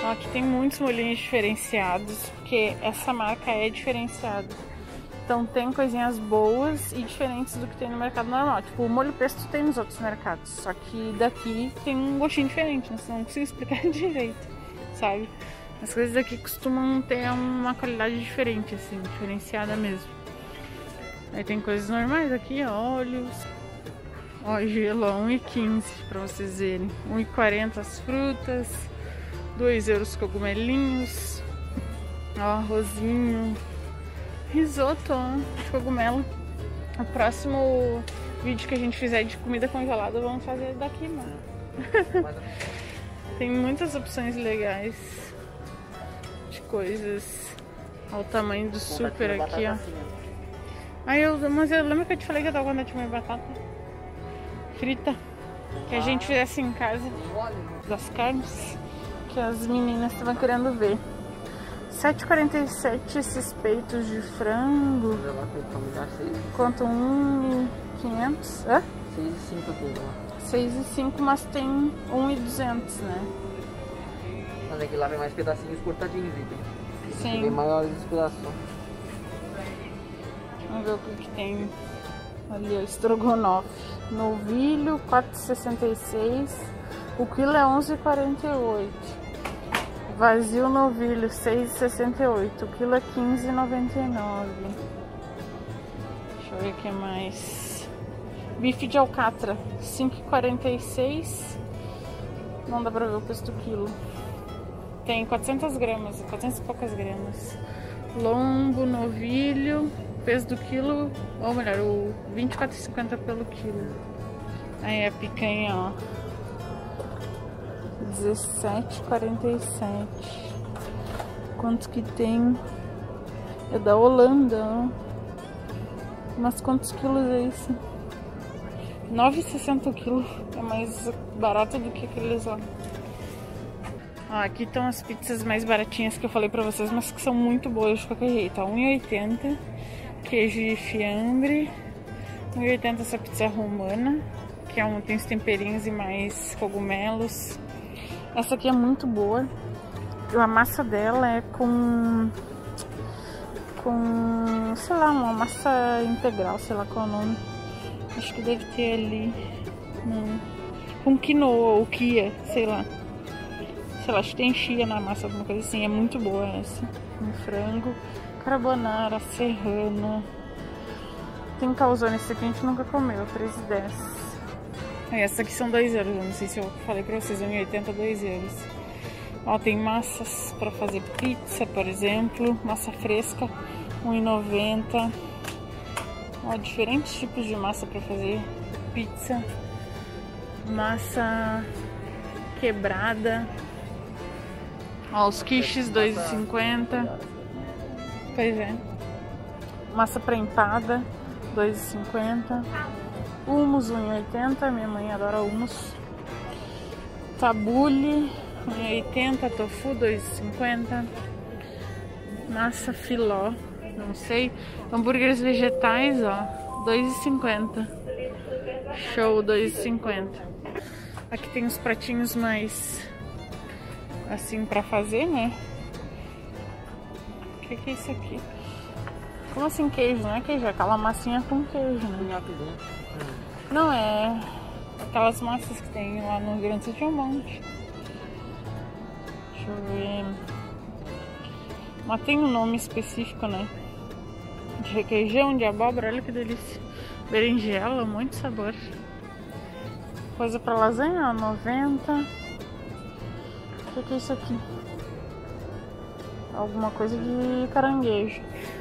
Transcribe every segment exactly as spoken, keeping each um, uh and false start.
Ó, aqui tem muitos molhinhos diferenciados, porque essa marca é diferenciada. Então tem coisinhas boas e diferentes do que tem no mercado normal. Tipo, o molho pesto tem nos outros mercados, só que daqui tem um gostinho diferente, né? Senão não consigo explicar direito, sabe? As coisas daqui costumam ter uma qualidade diferente, assim, diferenciada mesmo. Aí tem coisas normais aqui, óleos. Ó, gelo a um e quinze pra vocês verem. um e quarenta as frutas. dois euros cogumelinhos. Ó, arrozinho. Risoto, ó, de cogumelo. O próximo vídeo que a gente fizer de comida congelada, vamos fazer daqui, mano. Tem muitas opções legais de coisas. Olha o tamanho do super aqui, ó. Aí eu, mas eu lembro que eu te falei que eu tava com vontade de comer batata frita, que a gente fizesse em casa, das carnes, que as meninas estavam querendo ver. sete e quarenta e sete esses peitos de frango. Quanto um e quinhentos? Hã? seis e cinco aqui, seis e cinco, mas tem um e duzentos, né? Mas aqui lá vem mais pedacinhos cortadinhos, então. Sim. Vem maiores pedaços. Vamos ver o que, que tem ali, o estrogonofe. Novilho, quatro e sessenta e seis. O quilo é onze e quarenta e oito. Vazio novilho, seis e sessenta e oito. O quilo é quinze e noventa e nove. Deixa eu ver o que mais. Bife de alcatra, cinco e quarenta e seis. Não dá pra ver o preço do quilo. Tem quatrocentas gramas, quatrocentas e poucas gramas. Lombo, novilho, peso do quilo, ou melhor, o vinte e quatro e cinquenta pelo quilo. Aí a picanha, ó, dezessete e quarenta e sete. Quanto que tem? É da Holanda, ó. Mas quantos quilos é isso? nove e sessenta o quilo. É mais barato do que aqueles lá. Ó, aqui estão as pizzas mais baratinhas que eu falei pra vocês, mas que são muito boas de qualquer jeito. um e oitenta. Queijo de fiambre. um e oitenta essa pizza romana, que é um, tem os temperinhos e mais cogumelos. Essa aqui é muito boa. A massa dela é com... Com... sei lá, uma massa integral, sei lá qual é o nome. Acho que deve ter ali... Não. Com quinoa ou quia, sei lá. Sei lá, acho que tem chia na massa, alguma coisa assim. É muito boa essa. Um frango. Carbonara, serrano. Tem calzone, esse aqui a gente nunca comeu, três e dez. Essa aqui são dois euros, eu não sei se eu falei pra vocês, um e oitenta, dois euros. Ó, tem massas pra fazer pizza, por exemplo. Massa fresca, um e noventa. Ó, diferentes tipos de massa pra fazer pizza. Massa quebrada. Ó, os quiches, dois e cinquenta. Pois é. Massa pré-empada, dois e cinquenta. Hummus, um e oitenta. Minha mãe adora hummus. Tabule, um e oitenta. Tofu, dois e cinquenta. Massa filó, não sei. Hambúrgueres vegetais, ó, dois e cinquenta. Show, dois e cinquenta. Aqui tem os pratinhos mais assim pra fazer, né? O que, que é isso aqui? Como assim queijo? Não é queijo, é aquela massinha com queijo, né? Não, é aquelas massas que tem lá no Rio Grande do Sul, tem um monte. Deixa eu ver. Mas tem um nome específico, né? De requeijão, de abóbora, olha que delícia. Berinjela, muito sabor. Coisa pra lasanha, ó, noventa. O que, que é isso aqui? Alguma coisa de caranguejo.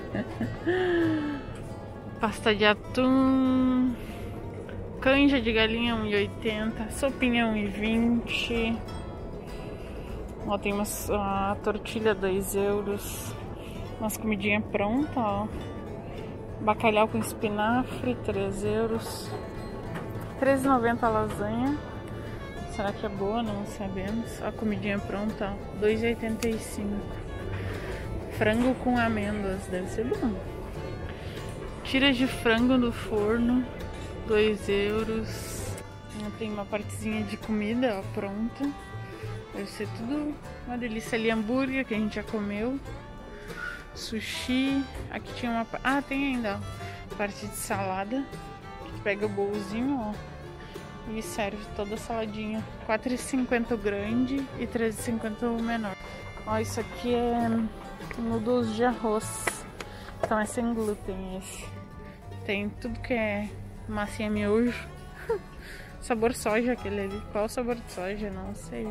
Pasta de atum. Canja de galinha, um e oitenta. Sopinha, um e vinte. Ó, tem umas, a tortilha, dois euros. Umas comidinhas prontas, ó. Bacalhau com espinafre, três euros. três e noventa a lasanha. Será que é boa? Não sabemos. A comidinha pronta, ó, dois e oitenta e cinco. Frango com amêndoas, deve ser bom. Tiras de frango no forno, dois euros. Tem uma partezinha de comida, ó, pronta. Deve ser tudo uma delícia. Ali hambúrguer que a gente já comeu. Sushi. Aqui tinha uma... Ah, tem ainda ó, parte de salada. Tu pega o bolzinho, ó. E serve toda a saladinha. quatro reais e cinquenta o grande e três reais e cinquenta o menor. Ó, isso aqui é noodles de arroz. Então é sem glúten esse. Tem tudo que é massinha miojo. Sabor soja aquele ali. Qual é o sabor de soja? Não sei.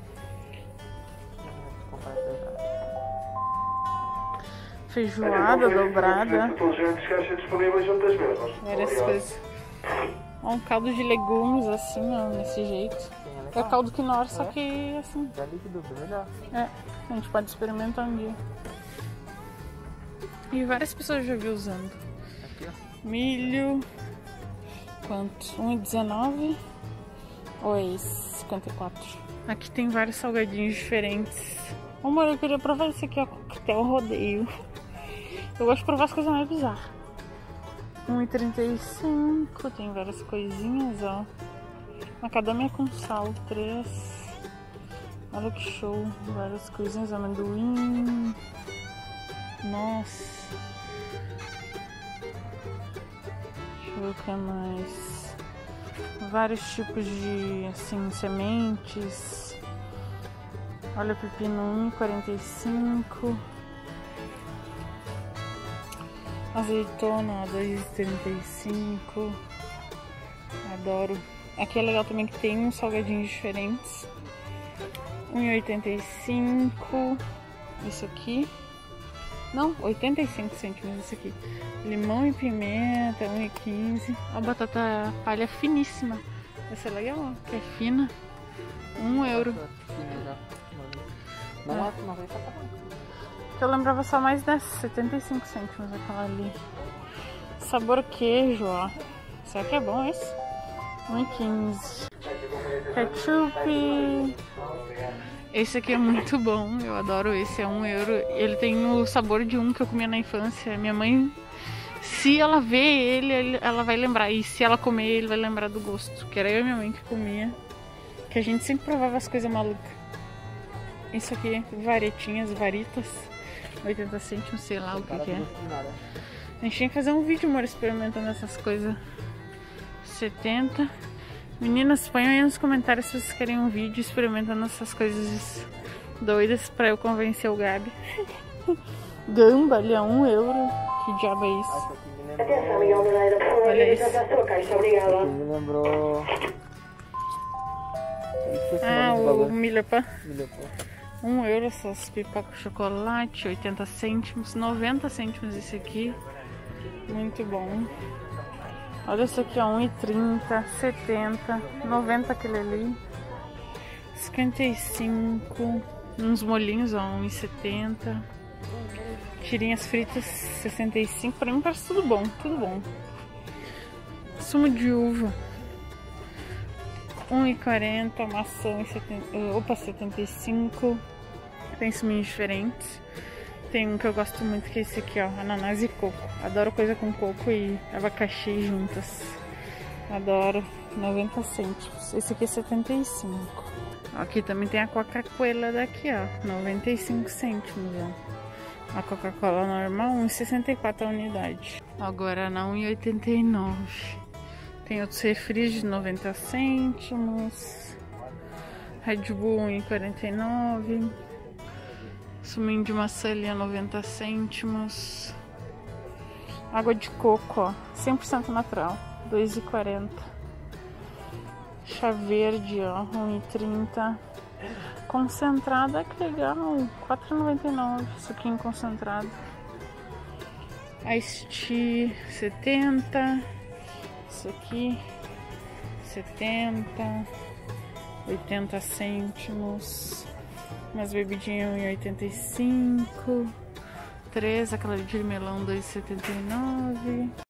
Feijoada dobrada. Várias coisas. Ó, um caldo de legumes assim, ó, desse jeito. É caldo quinoa, só que assim. É líquido, bem melhor. É, a gente pode experimentar um dia. E várias pessoas já vi usando. Aqui, ó. Milho. Quanto? um real e dezenove ou é cinquenta e quatro? Aqui tem vários salgadinhos diferentes. Ô, amor, eu queria provar esse aqui, ó, coquetel rodeio. Eu gosto de provar as coisas mais bizarras. um real e trinta e cinco, tem várias coisinhas, ó. Macadâmia com sal, três. Olha que show, várias coisinhas, amendoim. Nossa. Deixa eu ver o que mais. Vários tipos de, assim, sementes. Olha, pepino, um real e quarenta e cinco. Azeitona, dois reais e trinta e cinco. Adoro. Aqui é legal também que tem uns salgadinhos diferentes. um real e oitenta e cinco. Isso aqui. Não, oitenta e cinco centímetros esse aqui. Limão e pimenta, um real e quinze. A batata palha finíssima. Essa é legal, ó, que é fina. um euro. Não, não, não vai passar. Eu lembrava só mais dessa, setenta e cinco centímetros aquela ali. Sabor queijo, ó. Será que é bom esse? um real e quinze. Ketchup. Esse aqui é muito bom, eu adoro esse, é um euro. Ele tem o sabor de um que eu comia na infância. Minha mãe, se ela vê ele, ela vai lembrar. E se ela comer, ele vai lembrar do gosto. Que era eu e minha mãe que comia. Que a gente sempre provava as coisas malucas. Isso aqui, varetinhas, varitas. oitenta centímetros, sei lá o que, que é. A gente tinha que fazer um vídeo, amor, experimentando essas coisas. setenta. Meninas, ponham aí nos comentários se vocês querem um vídeo experimentando essas coisas doidas pra eu convencer o Gabi. Gamba ali a um euro. Que diabo é isso? Olha isso. Me lembrou... Ah, o Miller Pan. Miller Pan. um euro essas pipocas chocolate, oitenta cêntimos, noventa cêntimos esse aqui. Muito bom. Olha esse aqui, ó, um real e trinta, setenta, noventa aquele ali. cinquenta e cinco, uns molhinhos, ó, um real e setenta. Tirinhas fritas, sessenta e cinco. Pra mim parece tudo bom, tudo bom. Sumo de uva, um real e quarenta, maçã, setenta, opa, setenta e cinco. Tem suminhos diferentes. Tem um que eu gosto muito, que é esse aqui, ó, ananás e coco. Adoro coisa com coco e abacaxi juntas. Adoro. noventa cêntimos. Esse aqui é setenta e cinco. Aqui também tem a Coca-Cola daqui, ó, noventa e cinco cêntimos, ó. A Coca-Cola normal, um real e sessenta e quatro a unidade. Agora na um real e oitenta e nove. Tem outros refris de noventa cêntimos. Red Bull um real e quarenta e nove. Suminho de maçã ali a noventa cêntimos. Água de coco, ó, cem por cento natural, dois reais e quarenta. Chá verde, ó, um real e trinta. Concentrada, que legal, quatro reais e noventa e nove. Suquinho concentrado. Ice Tea, setenta. Isso aqui, setenta. oitenta cêntimos. Umas bebidinhas um real e oitenta e cinco. três, aquela de melão dois reais e setenta e nove.